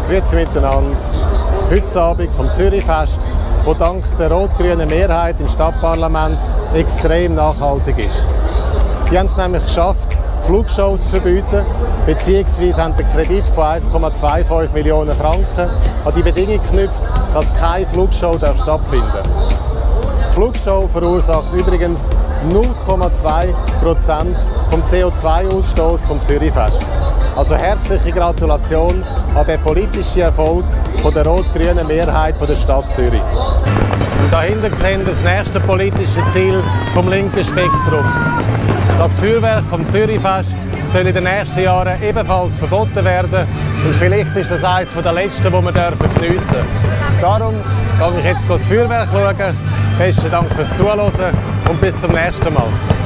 Grüezi miteinander. Heute Abend vom Zürichfest, das dank der rot-grünen Mehrheit im Stadtparlament extrem nachhaltig ist. Sie haben es nämlich geschafft, die Flugshow zu verbieten, beziehungsweise haben den Kredit von 1,25 Millionen Franken an die Bedingung geknüpft, dass keine Flugshow stattfinden darf. Die Flugshow verursacht übrigens 0,2% vom CO2-Ausstoß vom Zürichfest. Also herzliche Gratulation an den politischen Erfolg von der rot-grünen Mehrheit der Stadt Zürich. Und dahinter sehen wir das nächste politische Ziel vom linken Spektrum. Das Feuerwerk vom Zürichfest soll in den nächsten Jahren ebenfalls verboten werden. Und vielleicht ist das eines der letzten, die wir geniessen dürfen. Darum gehe ich jetzt das Feuerwerk schauen. Besten Dank fürs Zuhören und bis zum nächsten Mal.